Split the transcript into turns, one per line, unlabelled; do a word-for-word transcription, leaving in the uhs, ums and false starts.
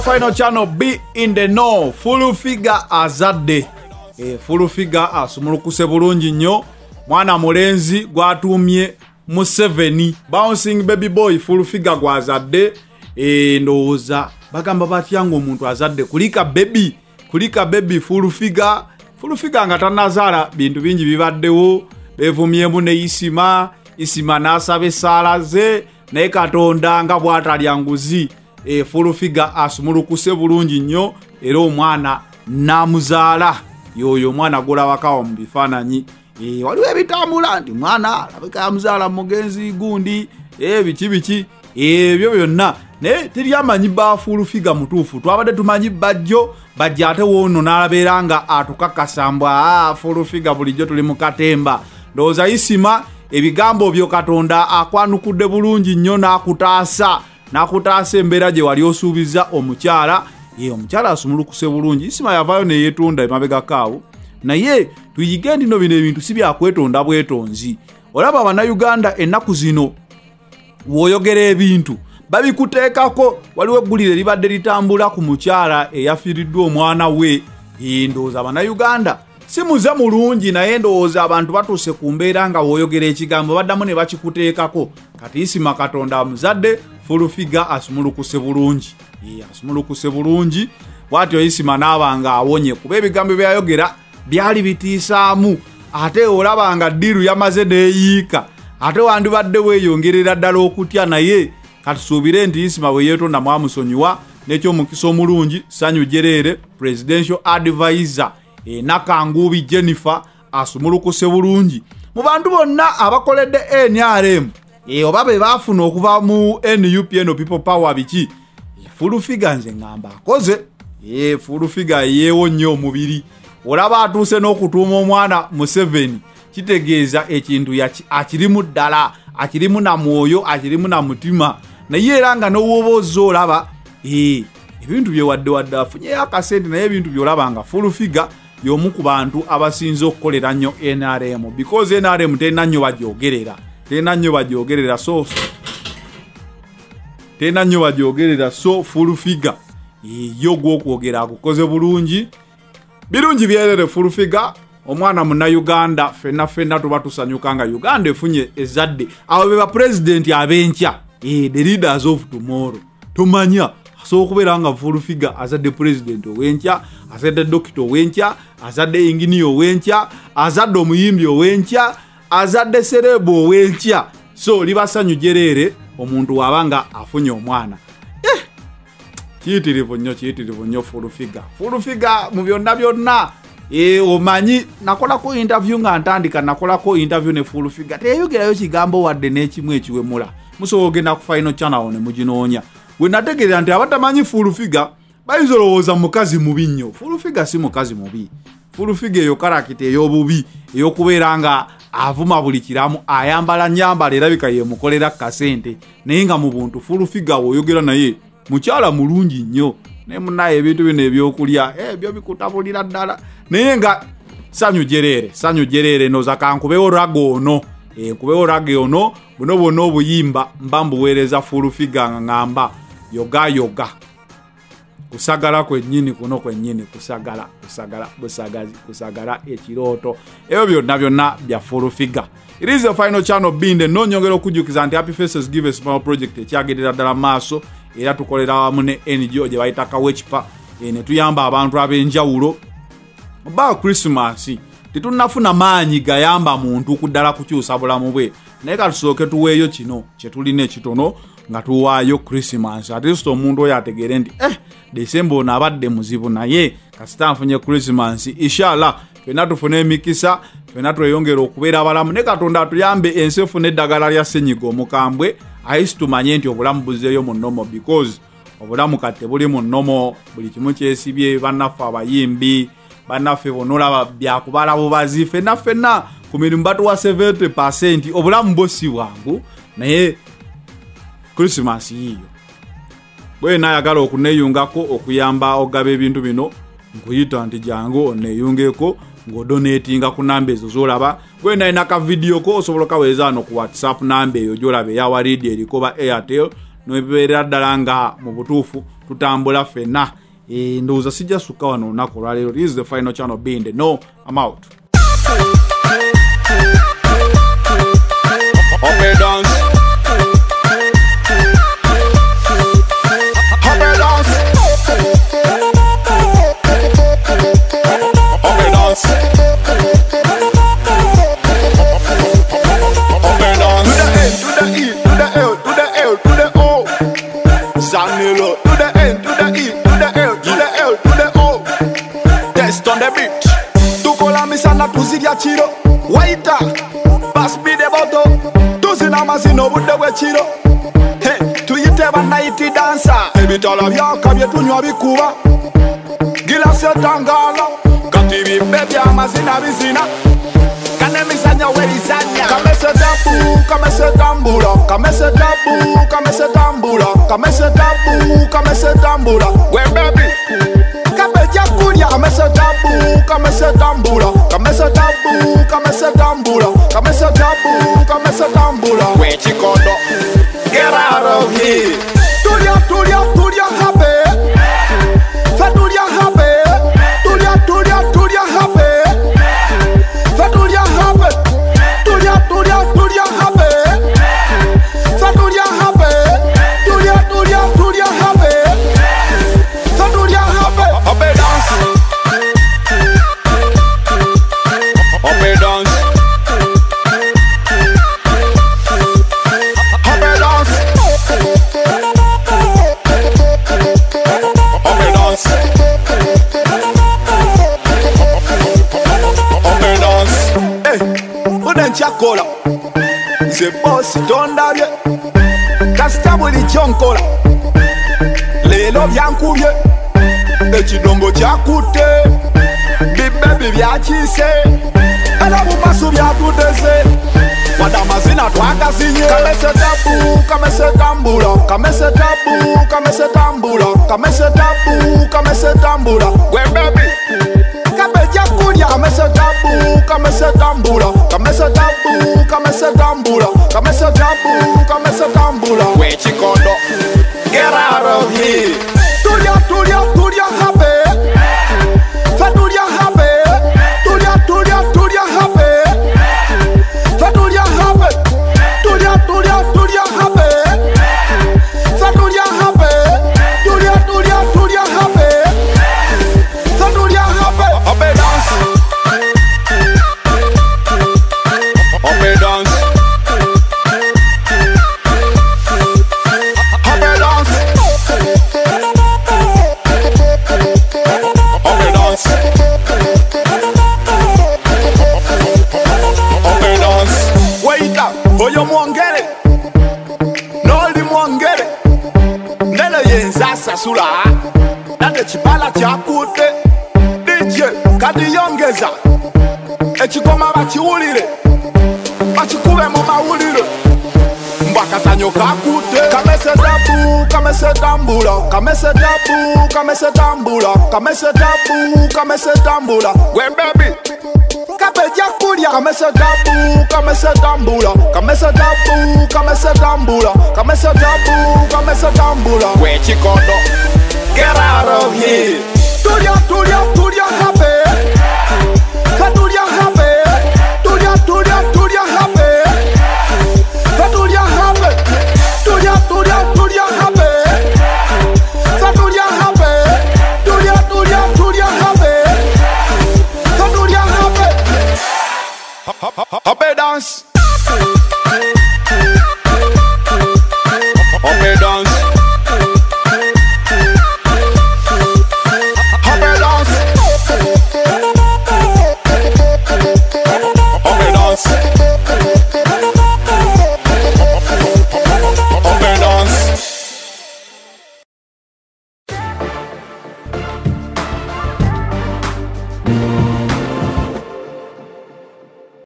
final channel be in the know. Full figure azadde. E, full figure asumulukuse bulungi nnyo. Mwana mulenzi gwatumye Museveni. Bouncing baby boy full figure gwazadde. E, ndowooza bagamba batya ng'omuntu azadde kulika baby. Kulika baby full figure. Full figure nga tanazaala bintu bingi bibaddewo. Bevumyemu ne Isima. Isima n'asaba essaala ze. Ne Katonda nga bw'atalya nguzi. E, full figure asumulukuse bulungi nnyo era omwana namuzaala yoyo omwana golabakawo mu bifaananyi. E, waliwo ebitambula nti mwana alabika yamuzaala mugenzi gundi e, biki biki ebyo byonna naye teri amanyi ba full figure mutuufu. Twabadde tumanyi bajjo bajja ate woono n'alabeera nga atukakasambwa ah, full figure bulijjo tuli mu katemba. Ndowooza Isima ebigambo byo Katonda akwanukudde bulungi nnyo n'akutaasa nakutaasa embeera gye wali osuubiza omukyala. Ye omukyala asumulukuse bulungi. Isima yavaayo ne yeetunda emabega kaawo. Naye tuyige ndino bino ebintu si byakwetonda bwetonzi. Olaba Bannayuganda ennaku zino wooyogera ebintu babikuteekako. Waliwo eggulire libadde litambula ku mukyala eyafiiriddwa omwana we. Ndowooza Bannayuganda si muze mulungi naye ndowooza abantu batuuse ku mbeera nga wooyogera ekigambo baddamu ne bakikuteekako. Kati Isima Katonda muzadde full figure asumulukuse bulungi. Ye asumulukuse bulungi. Bwatyo Isima n'abanga awonye kuba ebigambo byayogera byali bitiisaamu. Ate olaba nga ddiru yamaze neeyiika. Ate wandibadde weeyongerera ddala okutya naye katusuubire nti Isima bwe yeetonda mwamusonyiwa n'ekyomukisa omulungi. Sanyu Jereere presidential advisor e Nakangubi Jennifer asumulukuse bulungi. Mu bantu bonna abakoledde N R M e oba be baafuna okuva mu N U P N people power biki e full figure nze ngamba akoze. E full figure yeewo nnyo omubiri. Olaba atuuse n'okutuuma omwana Museveni kitegeeza ekintu akirimu ddala, akirimu na mwoyo, akirimu na mutima. Naye era nga n'owooba olaba e ebintu bye wadde wadde afunyeyo akasente naye ebintu by'olaba nga full figure y'omu ku bantu abasinze okukolera nnyo N R M because N R M tena nnyo bagyogerera. Tena nnyo bagyogerera so tena nnyo bagyogerera so full figure yo gwokwogera akukoze bulungi birungi byerere full figure. Omwana Munnayuganda fenna fenna tuba tusanyuka nga Uganda efunye ezadde abo be ba president abenkya eh the leaders of tomorrow. Tumanya so okubeera nga full figure azadde president owenkya, azadde doctor owenkya, azadde engineer owenkya, azadde omuyimbi owenkya, azadde serebo owenkya. So liba Sanyu Jereere omuntu wabanga afunye omwana eh kiyitirivu nnyo kiyitirivu nnyo full figure. Full figure mu byonna byonna e omanyi nakolako interview nga ntandika nakolako interview ne full figure teyogerayo kigambo wadde n'ekimu ekiwemula. Musobola ogenda ku final channel ne muginoonya. We nategeera nti abatamanyi full figure bayinza olowooza mukazi mubi nnyo. Full figure si mukazi mubi. Full figure eyo karakita ey'obubi ey'okubeera nga avuma buli kiramu ayambala nyambala erabika ye mukolera kasente naye nga mu buntu full figure oyogera naye mukyala mulungi nnyo naye munaye ebintu bino ebyokulya ebyo bikutabulira ddala naye nga Sanyu Jereere Sanyu Jereere noza kankubewo rago ono e kubewo rago ono buno bwonna obuyimba mba mbuweereza full figure nga ngamba yoga yoga kusagala kwennyini kuno kwennyini kusagala kusagala busagazi kusagala ekirooto ebyo byonna byonna bya full figure. It is the final channel binde no nyongera okujjukiza nti Happy Faces Give a Smile project ekyagerera ddala maaso era tukolera wamu ne N G O gye bayita Kawechipa ne tuyamba abantu ab'enjawulo ba Christmas tetunnafuna maanyi gayamba muntu kuddala kukyusa bulamu bwe naye katusooke tuweeyo kino kye tulina ekitono nga tuwaayo Christmas at least omuntu oyo ategeere nti eh December ono abadde muzibu naye kasita nfunye Christmas inshallah fena tufune emikisa fena tweyongera okubeera abalamu ne Katonda atuyambe ensi efune eddagala lya ssenyiga omukambwe ayisi tumanye nti obulamu buzzeeyo mu nnomo because obulamu kati buli mu nnomo buli kimu kyesibye bannaffe abayimbi bannaffe bonolaba byakubala bubazi fena fena ku mirimu batuwa seventy percent obulamu bwo si bwangu naye Christmas yiyo bwe nayagala okuneeyungako okuyamba ogaba ebintu bino nkuyita nti jangu oneeyungeko ng'odonatinga ku namba ezo z'olaba bwe nalina ka video ko osobola kaweeza no ku WhatsApp namba eyo gy'olaba eyawa Lydia eriko ba Airtel nobeberera ddala nga mu butuufu tutambula ffenna. E, ndowooza sijja sukka wano olunaku olwaleero. This is the final channel being the no. I'm out.
Okay, dance. Okay, dance. Okay, dance. Okay, dance. To the E, to the L, to the L, to the O. Zanilo. To the N, to the E, to the L, to the L, to the O. Test on the beat. Tukola misana tuzidia chiro. Waita. Pass me the bottle. Tuzina mazino bude we chiro. Hey, tuyite banaiti dancer. Ebitala byaka byetunywa bikuba. Gilase tangala. Katibi baby amazina bizina. Kane misanya we isanya. Kamese tabu, kamese tambula. Kamese tabu, kamese tambula. Kamese tabu, kamese tambula. We baby. Kabeja kunya. Kamese tabu, kamese tambula. Kamese tabu, kamese tambula. Kamese tabu, kamese tambula. We chikodo. Get out of here. Tulia, tulia, tulia happy. Fatulia happy. Tulia, tulia, tulia happy. Fatulia happy. Tulia, tulia, tulia happy. Fatulia happy. Tulia, tulia, tulia happy. Fatulia happy. Happy dance. Happy dance. Happy dance. Happy dance. Happy dance. Hey, unen chakola. The boss don't have it. Kastabuli chonkola. Lelo byankubye. Ekidongo kyakute. Bibebi byakise. Era bumasu byatutese. Wadamazina twagasinye. Kamese tabu, kamese tambula. Kamese tabu, kamese tambula. Kamese tabu, kamese tambula. We baby. Kabeja kunya. Kamese tabu, kamese tambula. Kamese tabu, kamese tambula. Kamese tabu, kamese tambula. We chikondo. Get out of here. Tulia, tulia, tulia happy. Fatulia happy. Tulia, tulia, tulia happy. Fatulia happy. Tulia, tulia, tulia happy. Fatulia happy. Tulia, tulia, tulia happy. Fatulia happy. Happy dance. Happy dance. Happy dance. Happy dance. Happy dance. Wait up, oyo mwongere. Noli mwongere. Nene yenzasa sula. Nage chipala chakute. D J kadiyongeza. Echikoma bachiwulire. Bachikube mu mawulire. Mbakatanyo kakute. Kamese tabu, kamese tambula. Kamese tabu, kamese tambula. Kamese tabu, kamese tambula. We baby. Kabeja kunya. Kamese tabu, kamese tambula. Kamese tabu, kamese tambula. Kamese tabu, kamese tambula. We chikondo. Get out of here.